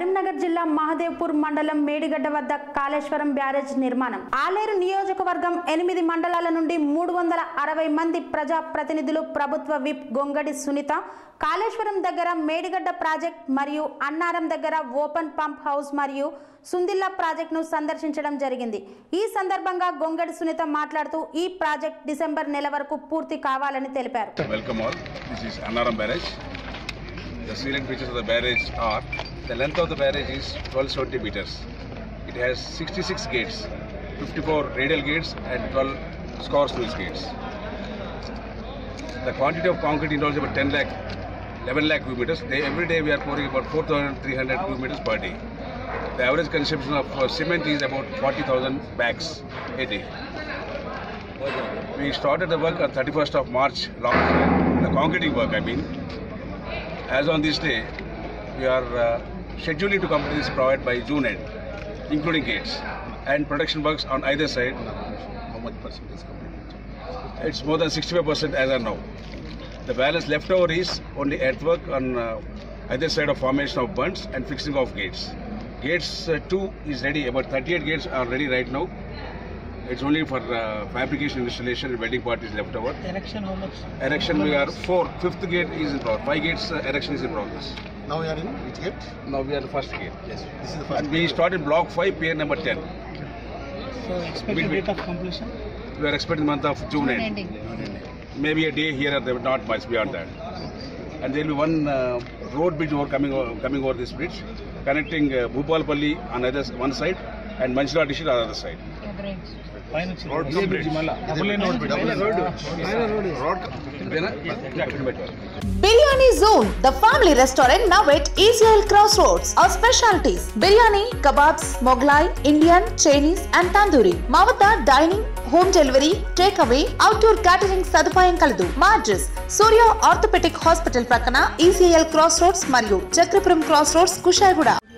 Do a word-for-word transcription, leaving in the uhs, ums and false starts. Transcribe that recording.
కరీంనగర్ జిల్లా మహదేవ్పూర్ మండలం మేడిగడ్డ వద్ద కాళేశ్వరం బ్యారేజ్ నిర్మాణం. ఆలేరు నియోజకవర్గం ఎనిమిది మండలాల నుండి మూడు వందల అరవై మంది ప్రజా ప్రతినిధులు ప్రభుత్వ విప్ గొంగడి సునీత కాళేశ్వరం దగ్గర మేడిగడ్డ ప్రాజెక్ట్ మరియు అన్నారం దగ్గర ఓపెన్ పంప్ హౌస్ మరియు సుందిల్లా ప్రాజెక్టును సందర్శించడం జరిగింది. ఈ సందర్భంగా గొంగడి సునీత మాట్లాడుతూ ఈ ప్రాజెక్ట్ డిసెంబర్ నెల వరకు పూర్తి కావాలని తెలిపారు. Welcome all. This is Annaram barrage. The salient features of the barrage are the length of the barrage is twelve seventy meters. It has sixty-six gates, fifty-four radial gates and twelve score sluice gates. The quantity of concrete involves about ten lakh, eleven lakh cubic meters. They, every day we are pouring about four thousand three hundred cubic meters per day. The average consumption of uh, cement is about forty thousand bags a day. We started the work on thirty-first of March last year. The concreting work, I mean. As on this day, we are uh, scheduling to complete this project by June end, including gates and production works on either side. How much percent is completed? It's more than sixty-five percent as of now. The balance left over is only earthwork on uh, either side of formation of bunds and fixing of gates. Gates uh, two is ready. About thirty-eight gates are ready right now. It's only for uh, fabrication, installation, and welding part is left over. Erection, how much? Erection, we are four. Fifth gate is in progress. Five gates uh, erection is in progress. Now we are in which gate? Now we are the first gate. Yes. This is the first. And we started block five, pier number ten. So expected date of completion? We are expecting the month of June end. Ending. Maybe a day here or there, not much beyond that. And there will be one uh, road bridge over coming over, coming over this bridge, connecting uh, Bhupalpalli on either one sside and Manchila district on the other side. Road complete. Biryani Zone, the family restaurant now at E C L Crossroads. Our specialties: biryani, kebabs, Mughlai, Indian, Chinese and Tandoori. Mavata dining, home delivery, takeaway, outdoor catering సదుపాయం కలదు. మా address Surya orthopaedic hospital ప్రక్కన E C L Crossroads మరియు Chakrapuram Crossroads Kushaiguda.